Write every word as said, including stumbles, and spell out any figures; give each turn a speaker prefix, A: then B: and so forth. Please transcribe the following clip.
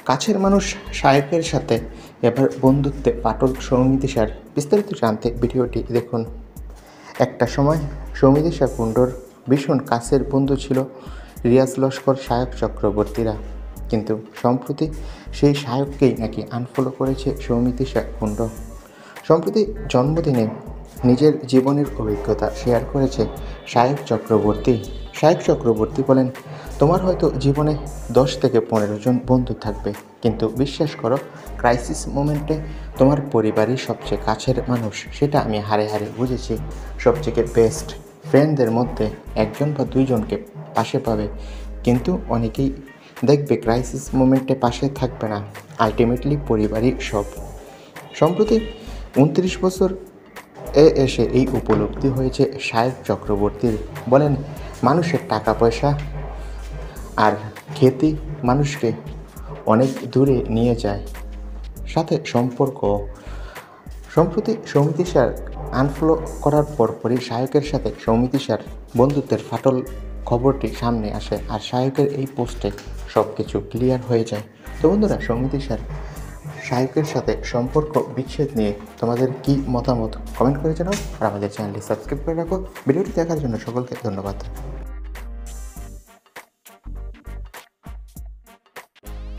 A: কাছের মানুষ শায়েকের সাথে এবার বন্ধুত্বে ফাটল সৌমিতিশার। বিস্তারিত জানতে ভিডিওটি দেখুন। একটা সময় সৌমিতিশা কুণ্ডর ভীষণ কাছের বন্ধু ছিল রিয়াজ লস্কর, শায়ক চক্রবর্তীরা। কিন্তু সম্প্রতি সেই শায়ককেই নাকি আনফলো করেছে সৌমিতিশা কুণ্ড। সম্প্রতি জন্মদিনে নিজের জীবনের অভিজ্ঞতা শেয়ার করেছে শায়ক চক্রবর্তী। শায়ক চক্রবর্তী বলেন, তোমার হয়তো জীবনে দশ থেকে পনেরো জন বন্ধু থাকবে, কিন্তু বিশ্বাস করো, ক্রাইসিস মোমেন্টে তোমার পরিবারই সবচেয়ে কাছের মানুষ। সেটা আমি হারে হারে বুঝেছি। সবচেয়ে বেস্ট ফ্রেন্ডদের মধ্যে একজন বা দুইজনকে পাশে পাবে, কিন্তু অনেকেই দেখবে ক্রাইসিস মোমেন্টে পাশে থাকবে না। আলটিমেটলি পরিবারই সব। সম্প্রতি উনত্রিশ বছর এ এসে এই উপলব্ধি হয়েছে শায়ক চক্রবর্তীর। বলেন, মানুষের টাকা পয়সা আর খ্যাতি মানুষকে অনেক দূরে নিয়ে যায়, সাথে সম্পর্ক। সম্প্রতি সৌমিতিশার আনফলো করার পরপরই শায়কের সাথে সৌমিতিশার বন্ধুত্বের ফাটল খবরটি সামনে আসে, আর শায়কের এই পোস্টে সব কিছু ক্লিয়ার হয়ে যায়। তো বন্ধুরা, সৌমিতিশার শায়কের সাথে সম্পর্ক বিচ্ছেদ নিয়ে তোমাদের কি মতামত কমেন্ট করে জানাও, আর আমাদের চ্যানেলটি সাবস্ক্রাইব করে রাখো। ভিডিওটি দেখার জন্য সকলকে ধন্যবাদ।